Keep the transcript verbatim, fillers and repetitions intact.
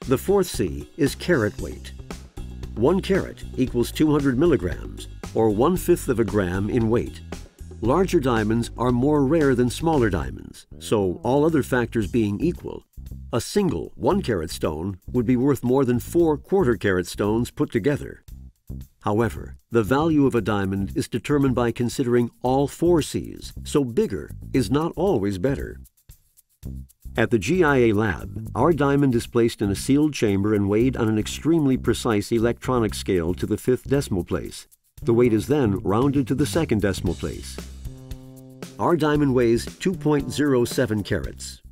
The fourth C is carat weight. One carat equals two hundred milligrams, or one-fifth of a gram in weight. Larger diamonds are more rare than smaller diamonds, so all other factors being equal, a single one-carat stone would be worth more than four quarter-carat stones put together. However, the value of a diamond is determined by considering all four C's, so bigger is not always better. At the G I A lab, our diamond is placed in a sealed chamber and weighed on an extremely precise electronic scale to the fifth decimal place. The weight is then rounded to the second decimal place. Our diamond weighs two point zero seven carats,